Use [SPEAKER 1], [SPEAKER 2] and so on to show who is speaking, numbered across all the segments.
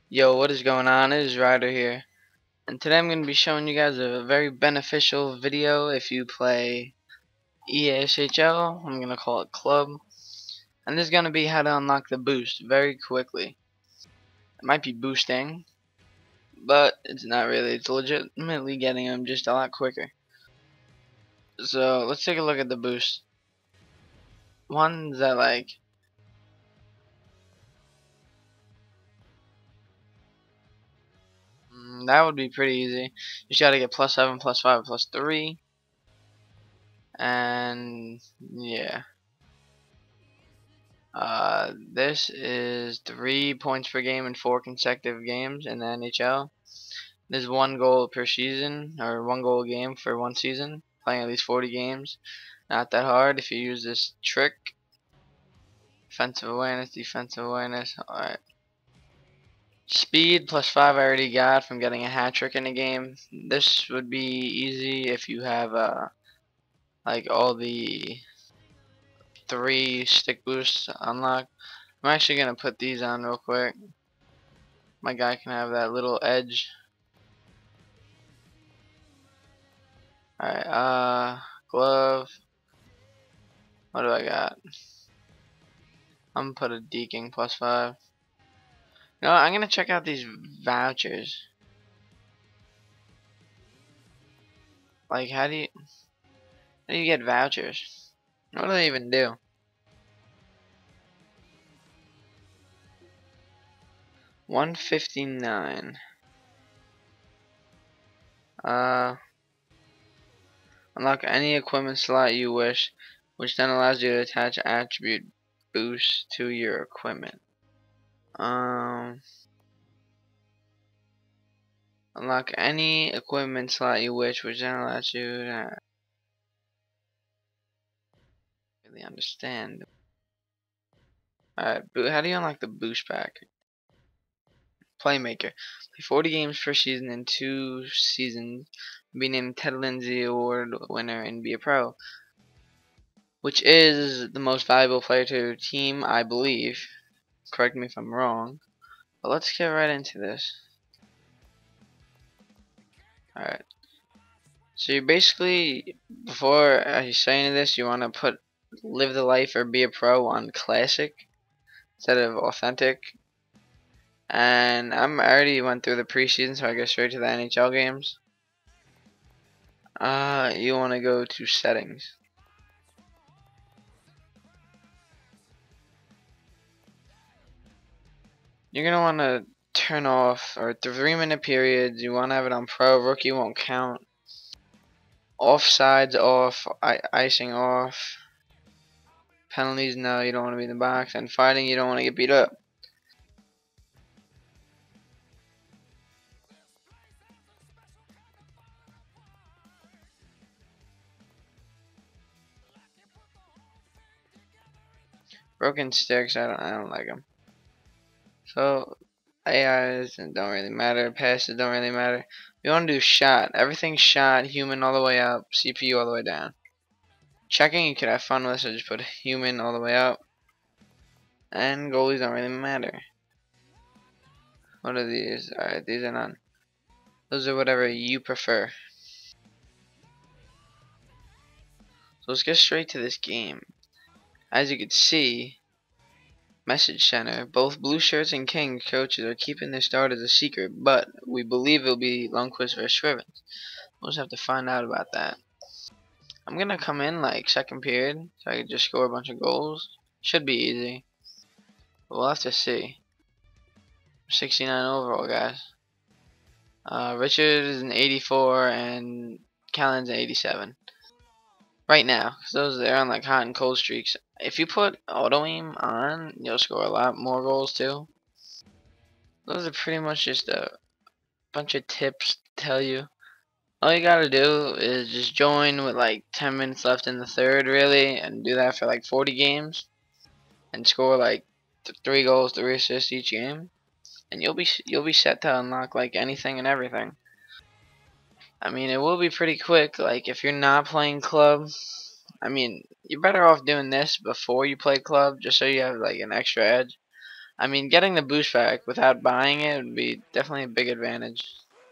[SPEAKER 1] Yo, what is going on? It is Ryder here, and today I'm going to be showing you guys a very beneficial video if you play ESHL. I'm going to call it Club, and this is going to be how to unlock the boost very quickly. It might be boosting, but it's not really. It's legitimately getting them just a lot quicker. So let's take a look at the boost. Ones that that would be pretty easy. You just got to get +7, +5, +3, and yeah. This is 3 points per game in 4 consecutive games in the NHL. There's 1 goal per season, or 1 goal a game for 1 season, playing at least 40 games. Not that hard if you use this trick. Defensive awareness. Alright. Speed +5 I already got from getting a hat trick in a game. This would be easy if you have like all the 3 stick boosts unlocked. I'm actually gonna put these on real quick. My guy can have that little edge. Alright, glove. What do I got? I'm gonna put a deking +5. No, I'm gonna check out these vouchers. Like, how do you get vouchers? What do they even do? $159. Uh, Unlock any equipment slot you wish, which then allows you to attach attribute boosts to your equipment. Unlock any equipment slot you wish, which then allows you to really understand. Alright, how do you unlock the boost pack? Playmaker. Play 40 games per season in 2 seasons. Be named Ted Lindsay Award winner and be a pro. Which is the most valuable player to your team, I believe. Correct me if I'm wrong. But let's get right into this. Alright. So you basically, before you say any of this, you want to put live the life or be a pro on classic instead of authentic. And I already went through the preseason, so I go straight to the NHL games. You want to go to settings. You're gonna want to turn off or 3-minute periods. You want to have it on pro. Rookie won't count. Offsides off. Icing off. Penalties, no, you don't want to be in the box. And fighting, you don't want to get beat up. Broken sticks, I don't like them. So AIs don't really matter. Passes don't really matter. We want to do shot. Everything's shot. Human all the way up. CPU all the way down. Checking you could have fun with, so just put human all the way up. And goalies don't really matter. What are these? Alright, these are none. Those are whatever you prefer. So let's get straight to this game. As you can see, Message Center, both Blue Shirts and King coaches are keeping their starters a secret, but we believe it'll be Lundqvist versus Scrivens. We'll just have to find out about that. I'm gonna come in like second period, so I can just score a bunch of goals. Should be easy. But we'll have to see. 69 overall, guys. Richard is an 84 and Callan's an 87. Right now, because they're on like hot and cold streaks. If you put auto aim on, you'll score a lot more goals too. Those are pretty much just a bunch of tips to tell you. All you gotta do is just join with like 10 minutes left in the third, really, and do that for like 40 games, and score like 3 goals, 3 assists each game, and you'll be set to unlock like anything and everything. I mean, it will be pretty quick. Like if you're not playing club, I mean, you're better off doing this before you play club, just so you have like an extra edge. I mean, getting the boost back without buying it would be definitely a big advantage.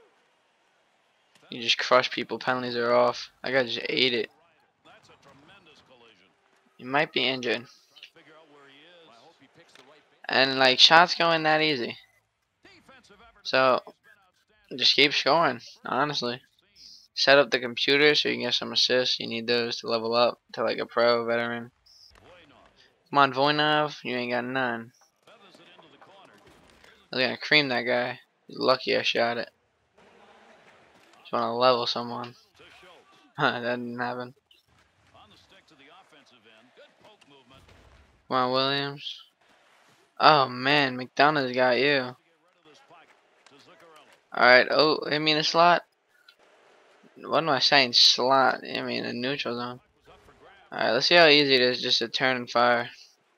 [SPEAKER 1] You just crush people. Penalties are off. I guy just ate it. He might be injured. And like shots going that easy. So just keep scoring, honestly. Set up the computer so you can get some assists. You need those to level up to like a pro veteran. Come on, Voinov, you ain't got none. I was gonna cream that guy. He's lucky I shot it. Just wanna level someone. That didn't happen. Come on, Williams. Oh man, McDonough's got you. Alright, oh, I mean a slot. What am I saying? Slot. I mean a neutral zone. Alright, let's see how easy it is just to turn and fire.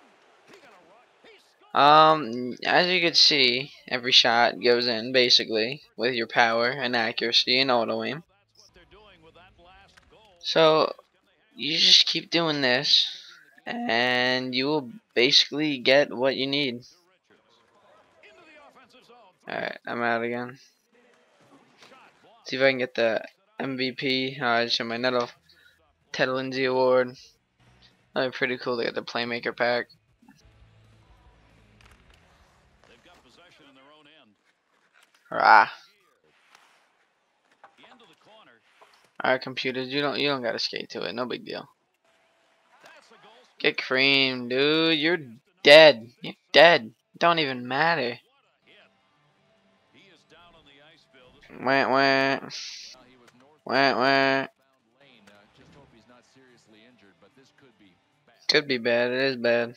[SPEAKER 1] As you can see, every shot goes in basically with your power and accuracy and auto aim. So you just keep doing this, and you will basically get what you need. Alright, I'm out again. See if I can get the MVP. I just my net off Ted Lindsay Award. That'd be pretty cool to get the Playmaker pack. Rah. Alright, computers, you don't gotta skate to it. No big deal. Get creamed, dude. You're dead. You're dead. Don't even matter. Wah wah. Wah wah. Could be bad. It is bad.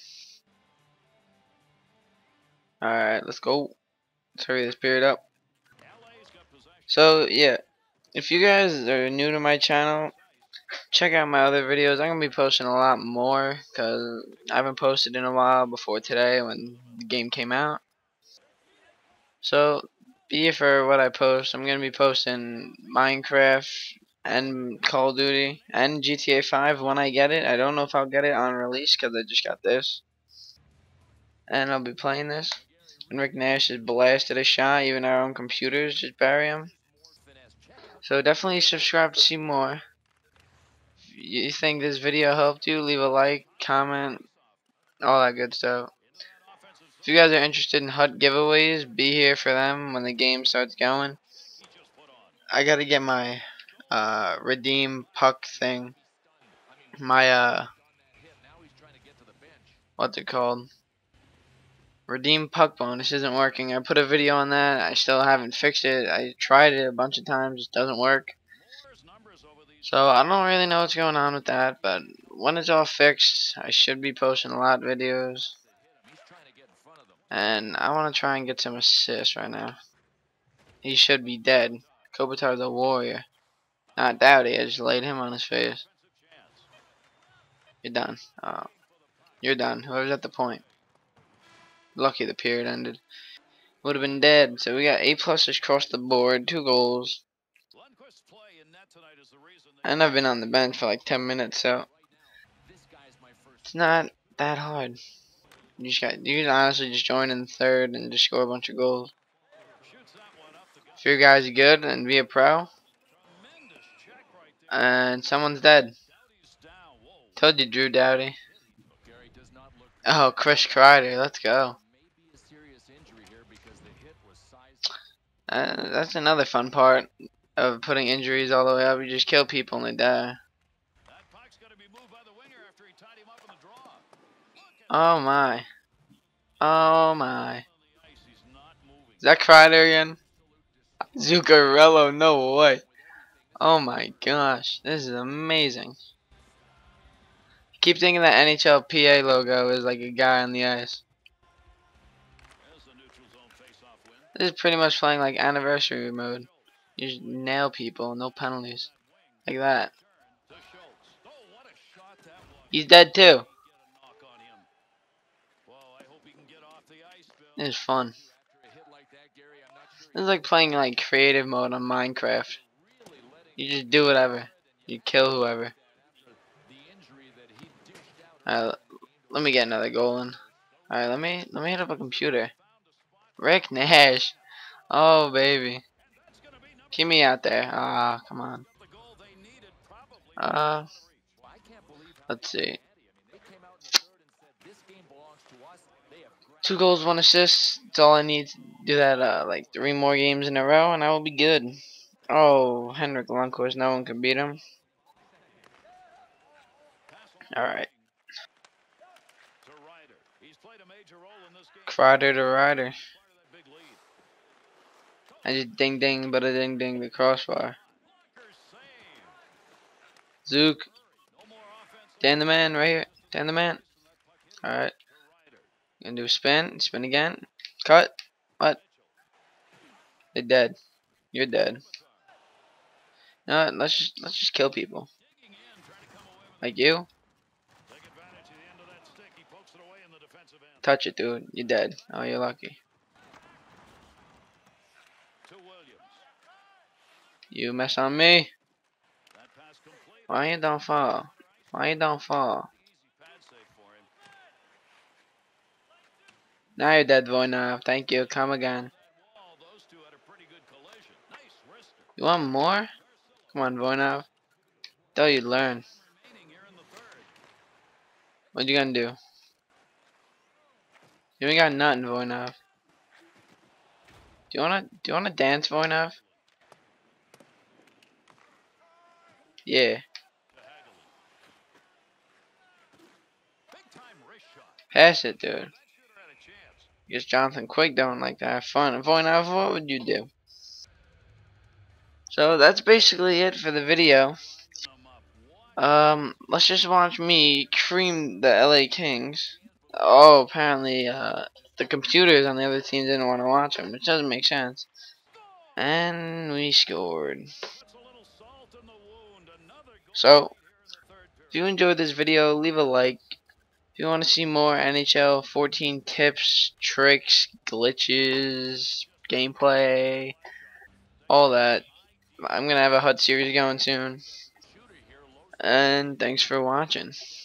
[SPEAKER 1] Alright, let's go. Let's hurry this period up. So, yeah. If you guys are new to my channel, check out my other videos. I'm going to be posting a lot more because I haven't posted in a while before today when the game came out. So, be here for what I post. I'm going to be posting Minecraft and Call of Duty and GTA 5 when I get it. I don't know if I'll get it on release because I just got this. And I'll be playing this. And Rick Nash has blasted a shot. Even our own computers just bury him. So definitely subscribe to see more. If you think this video helped you, leave a like, comment, all that good stuff. If you guys are interested in HUT giveaways, be here for them when the game starts going. I gotta get my redeem puck thing. My what's it called? Redeem puck bonus isn't working. I put a video on that. I still haven't fixed it. I tried it a bunch of times. It doesn't work. So I don't really know what's going on with that, but when it's all fixed, I should be posting a lot of videos. And I want to try and get some assists right now. He should be dead. Kopitar's a warrior. Not Dowdy. I just laid him on his face. You're done. You're done. Whoever's at the point. Lucky the period ended. Would have been dead. So we got A pluses across the board. 2 goals. And I've been on the bench for like 10 minutes, so it's not that hard. You can honestly just join in third and just score a bunch of goals. If your guys are good and be a pro, and someone's dead. Told you, Drew Doughty. Oh, Chris Kreider, let's go. That's another fun part of putting injuries all the way up. You just kill people and they die. Oh my. Oh my. Is that Kreider again? Zuccarello, no way. Oh my gosh, this is amazing. Keep thinking that NHLPA logo is like a guy on the ice. This is pretty much playing like anniversary mode. You just nail people, no penalties. Like that. He's dead too. This is fun. This is like playing like creative mode on Minecraft. You just do whatever. You kill whoever. Let me get another goal in. Alright, let me hit up a computer. Rick Nash. Oh baby. Keep me out there. Ah, come on. Uh let's see. 2 goals, 1 assist. That's all I need to do that like 3 more games in a row and I will be good. Oh, Henrik Lundqvist, no one can beat him. Alright. Crider to Ryder. I just ding ding, but a ding ding the crossbar. Zook. Dan the man right here. Dan the man. Alright. Gonna do a spin. Spin again. Cut. What? They're dead. You're dead. No, let's just kill people. Like you. Touch it, dude. You're dead. Oh, you're lucky. You mess on me. Why you don't fall? Why you don't fall? Now you're dead, Voinov. Thank you. Come again. You want more? Come on, Voinov. Thought you'd learn. What you gonna do? You ain't got nothing, Voinov. Do you wanna dance, Voinov? Yeah. Pass it, dude. Guess Jonathan Quick don't like to have fun. Voinov, what would you do? So that's basically it for the video. Let's just watch me cream the LA Kings. Oh, apparently, the computers on the other team didn't want to watch them, which doesn't make sense. And we scored. So, if you enjoyed this video, leave a like. If you want to see more NHL 14 tips, tricks, glitches, gameplay, all that, I'm going to have a HUD series going soon. And thanks for watching.